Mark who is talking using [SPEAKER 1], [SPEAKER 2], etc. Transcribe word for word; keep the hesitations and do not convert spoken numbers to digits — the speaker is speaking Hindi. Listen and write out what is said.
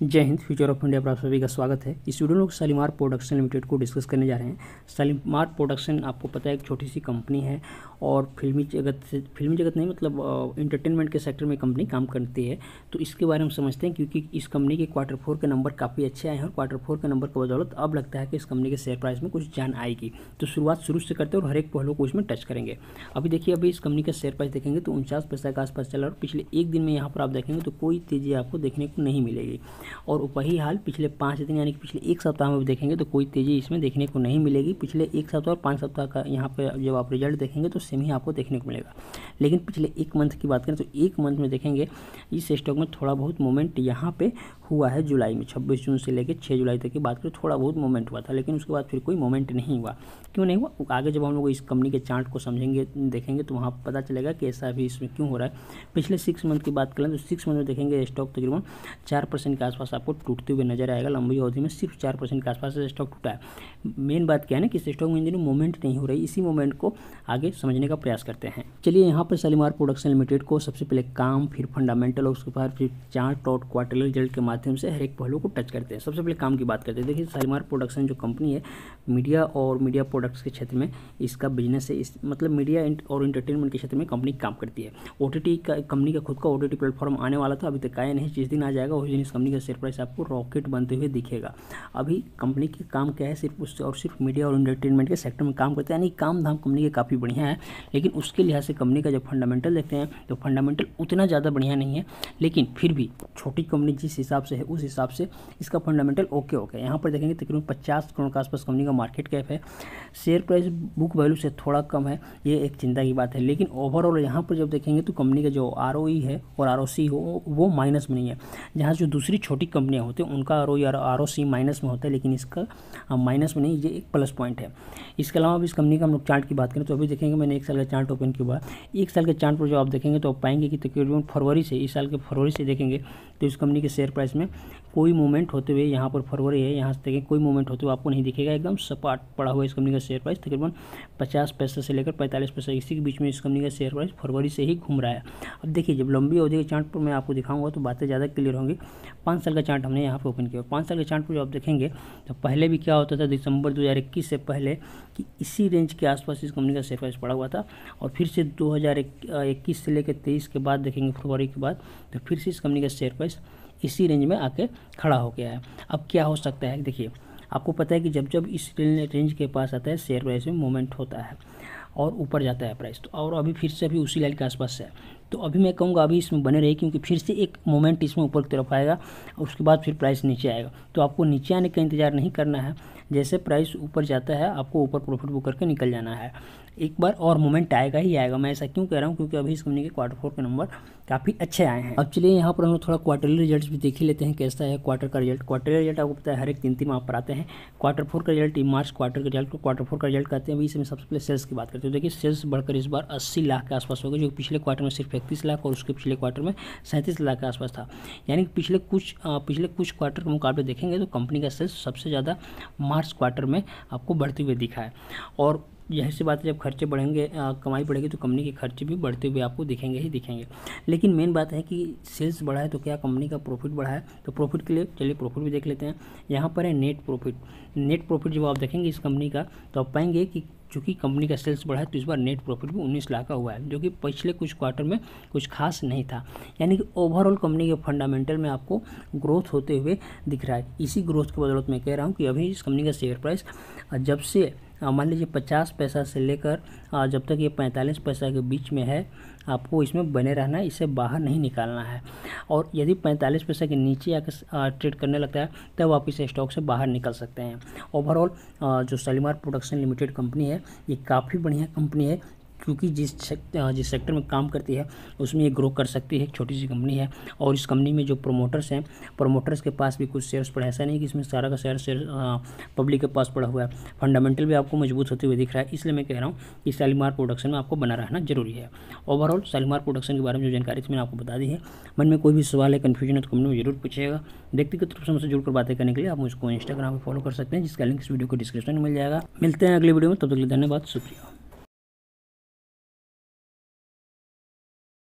[SPEAKER 1] जय हिंद। फ्यूचर ऑफ इंडिया पर आप सभी का स्वागत है। इस वीडियो में लोग शालीमार प्रोडक्शन लिमिटेड को डिस्कस करने जा रहे हैं। शालीमार प्रोडक्शन आपको पता है एक छोटी सी कंपनी है और फिल्मी जगत से फिल्मी जगत नहीं मतलब इंटरटेनमेंट के सेक्टर में कंपनी काम करती है। तो इसके बारे में हम समझते हैं क्योंकि इस कंपनी के क्वार्टर फोर के नंबर काफ़ी अच्छे आए हैं और क्वार्टर फोर के नंबर की बदौलत अब लगता है कि इस कंपनी के शेयर प्राइस में कुछ जान आएगी। तो शुरुआत शुरू से करते हैं और हर एक पहलू को इसमें टच करेंगे। अभी देखिए, अभी इस कंपनी का शेयर प्राइस देखेंगे तो उनचास पैसा के आसपास चला और पिछले एक दिन में यहाँ पर आप देखेंगे तो कोई तेज़ी आपको देखने को नहीं मिलेगी। और वही हाल पिछले पाँच दिन यानी कि पिछले एक सप्ताह में भी देखेंगे तो कोई तेज़ी इसमें देखने को नहीं मिलेगी। पिछले एक सप्ताह और पाँच सप्ताह का यहाँ पे जब आप रिजल्ट देखेंगे तो सेम ही आपको देखने को मिलेगा। लेकिन पिछले एक मंथ की बात करें तो एक मंथ में देखेंगे इस स्टॉक में थोड़ा बहुत मोमेंट यहाँ पे हुआ है। जुलाई में छब्बीस जून से लेकर छः जुलाई तक की बात करें थोड़ा बहुत मोमेंट हुआ था, लेकिन उसके बाद फिर कोई मोमेंट नहीं हुआ। क्यों नहीं हुआ? आगे जब हम लोग इस कंपनी के चार्ट को समझेंगे देखेंगे तो वहाँ पता चलेगा कि ऐसा भी इसमें क्यों हो रहा है। पिछले सिक्स मंथ की बात करें तो सिक्स मंथ में देखेंगे स्टॉक तकरीबन चार परसेंट के आसपास आपको टूटते हुए नजर आएगा। लंबी अवधि में सिर्फ चार परसेंट के आसपास स्टॉक टूटा है। मेन बात क्या है ना कि इस स्टॉक में इन दिनों मूवमेंट नहीं हो रही। इसी मूवमेंट को आगे समझने का प्रयास करते हैं। चलिए, यहाँ पर शालीमार प्रोडक्शन लिमिटेड को सबसे पहले काम, फिर फंडामेंटल और उसके बाद फिर चार्ट और क्वार्टरली रिजल्ट के माध्यम से हर एक पहलू को टच करते हैं। सबसे पहले काम की बात करते हैं। देखिए, शालीमार प्रोडक्शन जो कंपनी है मीडिया और मीडिया प्रोडक्ट्स के क्षेत्र में इसका बिजनेस है। इस मतलब मीडिया और इंटरटेनमेंट के क्षेत्र में कंपनी काम करती है। ओटीटी का कंपनी का खुद का ओटीटी प्लेटफॉर्म आने वाला था, अभी तक आया नहीं। जिस दिन आ जाएगा उस दिन इस कंपनी का शेयर प्राइस आपको रॉकेट बनते हुए दिखेगा। अभी कंपनी के काम क्या है, सिर्फ उससे और सिर्फ मीडिया और इंटरटेनमेंट के सेक्टर में काम करते हैं, यानी काम धाम कंपनी के काफ़ी बढ़िया है। लेकिन उसके लिहाज से कंपनी का जब फंडामेंटल देखते हैं तो फंडामेंटल उतना ज़्यादा बढ़िया नहीं है। लेकिन फिर भी छोटी कंपनी जिस हिसाब से है उस हिसाब से इसका फंडामेंटल ओके ओके। यहाँ पर देखेंगे तकरीबन पचास करोड़ के आसपास कंपनी का मार्केट कैप है। शेयर प्राइस बुक वैल्यू से थोड़ा कम है, ये एक चिंता की बात है। लेकिन ओवरऑल यहाँ पर जब देखेंगे तो कंपनी का जो आर ओ ई है और आर ओ सी हो वो माइनस में नहीं है। जहाँ जो दूसरी छोटी कंपनियाँ होती हैं उनका आर ओ ई और आर ओ सी माइनस में होता है, लेकिन इसका माइनस में नहीं, ये एक प्लस पॉइंट है। इसके अलावा अब इस कंपनी का हम लोग चार्ट की बात करें तो अभी देखेंगे, मैंने एक साल का चार्ट ओपन किया हुआ है। एक साल के चार्ट पर जो आप देखेंगे तो आप पाएंगे कि तकरीबन फरवरी से, इस साल के फरवरी से देखेंगे तो इस कंपनी के शेयर प्राइस में कोई मूवमेंट होते हुए, यहाँ पर फरवरी है, यहाँ से देखें कोई मूवमेंट होते हुए आपको नहीं दिखेगा। एकदम सपाट पड़ा हुआ इस कंपनी का शेयर प्राइस तकरीबन पचास पैसे से लेकर पैंतालीस पैसे इसी के बीच में इस कंपनी का शेयर प्राइस फरवरी से ही घूम रहा है। अब देखिए, जब लंबी अवधि के चार्ट पर मैं आपको दिखाऊंगा तो बातें ज़्यादा क्लियर होंगी। पाँच साल का चार्ट हमने यहाँ पर ओपन किया। पाँच साल के चार्ट पर जो आप देखेंगे तो पहले भी क्या होता था, दिसंबर दो हज़ार इक्कीस से पहले कि इसी रेंज के आसपास इस कंपनी का शेयर प्राइस पड़ा हुआ था। और फिर से दो हज़ार इक्कीस से लेकर तेईस के बाद देखेंगे फरवरी के बाद तो फिर से इस कंपनी का शेयर प्राइस इसी रेंज में आके खड़ा हो गया है। अब क्या हो सकता है, देखिए आपको पता है कि जब जब इस रेंज के पास आता है शेयर प्राइस में मूवमेंट होता है और ऊपर जाता है प्राइस। तो और अभी फिर से अभी उसी लाइन के आसपास है। तो अभी मैं कहूँगा अभी इसमें बने रही, क्योंकि फिर से एक मोमेंट इसमें ऊपर की तरफ आएगा और उसके बाद फिर प्राइस नीचे आएगा। तो आपको नीचे आने का इंतज़ार नहीं करना है। जैसे प्राइस ऊपर जाता है आपको ऊपर प्रॉफिट बुक करके निकल जाना है। एक बार और मोमेंट आएगा ही आएगा। मैं ऐसा क्यों कह रहा हूँ, क्योंकि अभी इस कंपनी के क्वार्टर फोर के नंबर काफ़ी अच्छे आए हैं। अब चलिए यहाँ पर हम थोड़ा क्वार्टरली रिजल्ट्स भी देख ही लेते हैं कैसा है क्वार्टर का रिजल्ट। क्वार्टर रिजल्ट आपको पता है हर एक तीन तीन माह पर आते हैं। क्वार्टर फोर का रिजल्ट मार्च क्वार्टर का रिजल्ट को क्वार्टर फोर का रिजल्ट कहते हैं। अभी इसमें सबसे पहले सेल्स की बात करते हैं। देखिए, सेल्स बढ़कर इस बार अस्सी लाख के आसपास हो गए, जो पिछले क्वार्टर में सिर्फ इकतीस लाख और उसके पिछले क्वार्टर में सैंतीस लाख के आसपास था। यानी कि पिछले कुछ पिछले कुछ क्वार्टर के मुकाबले देखेंगे तो कंपनी का सेल्स सबसे ज़्यादा मार्च क्वार्टर में आपको बढ़ते हुए दिखा है। और यही सी बात है, जब खर्चे बढ़ेंगे, कमाई बढ़ेगी तो कंपनी के खर्चे भी बढ़ते हुए आपको दिखेंगे ही दिखेंगे। लेकिन मेन बात है कि सेल्स बढ़ा है तो क्या कंपनी का प्रॉफिट बढ़ा है? तो प्रॉफिट के लिए चलिए प्रॉफिट भी देख लेते हैं। यहाँ पर है नेट प्रॉफिट। नेट प्रॉफिट जब आप देखेंगे इस कंपनी का तो आप पाएंगे कि चूँकि कंपनी का सेल्स बढ़ा है तो इस बार नेट प्रॉफिट भी उन्नीस लाख का हुआ है, जो कि पिछले कुछ क्वार्टर में कुछ खास नहीं था। यानी कि ओवरऑल कंपनी के फंडामेंटल में आपको ग्रोथ होते हुए दिख रहा है। इसी ग्रोथ की बदौलत मैं कह रहा हूँ कि अभी इस कंपनी का शेयर प्राइस जब से मान लीजिए पचास पैसा से लेकर जब तक ये पैंतालीस पैसा के बीच में है, आपको इसमें बने रहना है, इसे बाहर नहीं निकालना है। और यदि पैंतालीस पैसा के नीचे आकर ट्रेड करने लगता है तब आप इस स्टॉक से बाहर निकल सकते हैं। ओवरऑल जो शालीमार प्रोडक्शन लिमिटेड कंपनी है ये काफ़ी बढ़िया कंपनी है, क्योंकि जिस जिस सेक्टर में काम करती है उसमें ये ग्रो कर सकती है। एक छोटी सी कंपनी है और इस कंपनी में जो प्रोमोटर्स हैं, प्रोमोटर्स के पास भी कुछ शेयर्स पड़े। ऐसा नहीं कि इसमें सारा का शेयर शेयर पब्लिक के पास पड़ा हुआ है। फंडामेंटल भी आपको मजबूत होते हुए दिख रहा है। इसलिए मैं कह रहा हूँ कि शालीमार प्रोडक्शन में आपको बना रहना जरूरी है। ओवरऑल शालीमार प्रोडक्शन के बारे में जो जानकारी थी मैंने आपको बता दी है। मन में कोई भी सवाल है, कन्फ्यूजन है तो कमेंट में जरूर पूछिएगा। व्यक्तिगत रूप से मुझसे जुड़कर बातें करने के लिए आप मुझको इंस्टाग्राम पर फॉलो कर सकते हैं, जिसका लिंक इस वीडियो को डिस्क्रिप्शन में मिल जाएगा। मिलते हैं अगले वीडियो में, तब तक के लिए धन्यवाद, शुक्रिया।